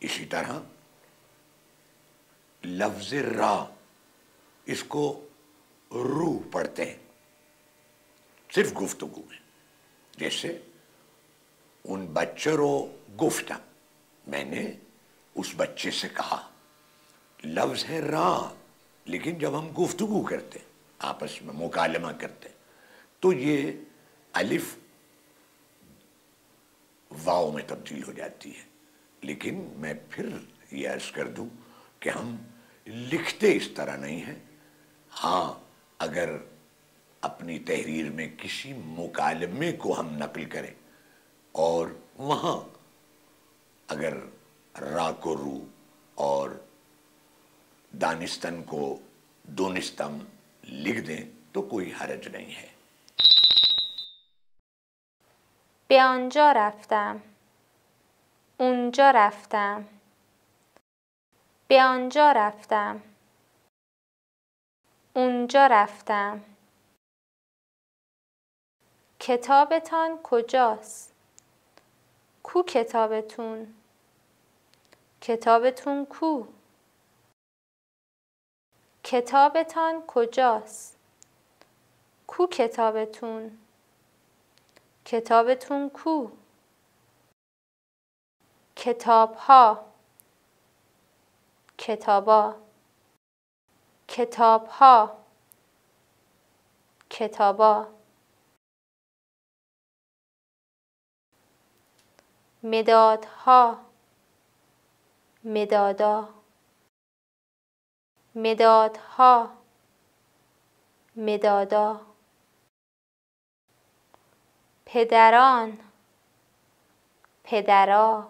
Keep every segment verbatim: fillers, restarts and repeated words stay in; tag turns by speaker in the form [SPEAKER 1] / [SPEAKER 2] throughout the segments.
[SPEAKER 1] इसी तरह लफ्ज रा, इसको रू पढ़ते हैं सिर्फ गुफ्तगू में। जैसे उन बच्चों रो गुफ्ता, मैंने उस बच्चे से कहा, लफ्ज है रा, लेकिन जब हम गुफ्तगू करते हैं, आपस में मुकालमा करते हैं, तो ये अलिफ वाव में तब्दील हो जाती है। लेकिन मैं फिर ये अर्ज कर दूं कि हम लिखते इस तरह नहीं हैं। हाँ, अगर अपनी तहरीर में किसी मुकालमे को हम नकल करें और वहां अगर रा को रू और दानिस्तन को दोनिस्तम लिख दें तो कोई हरज नहीं है।
[SPEAKER 2] به آنجا رفتم. اونجا رفتم. به آنجا رفتم. اونجا رفتم. کتابتان کجاست؟ کو کتابتون؟ کتابتون کو؟ کتابتان کجاست؟ کو کتابتون؟ کتابتون کو؟ کتاب ها. کتابا. کتاب ها. کتابا. مدادها. مدادا. مدادها. مدادا. پدران. پدرا.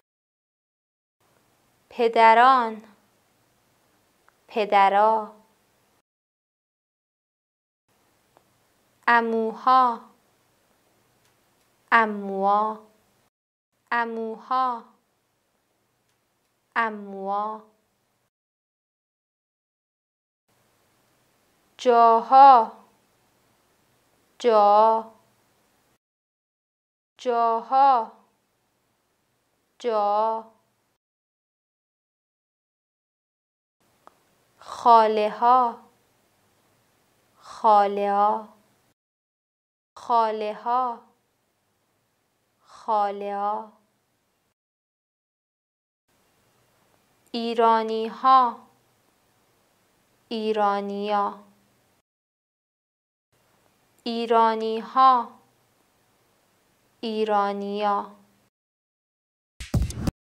[SPEAKER 2] پدران. پدرا. عموها. عموا. عموها. عموا. جاها. جا. جاها. جا. خاله ها. خاله ها. خاله ها. خاله ها. ایرانی ها. ایرانیا. ایرانی ها. ایرانیا.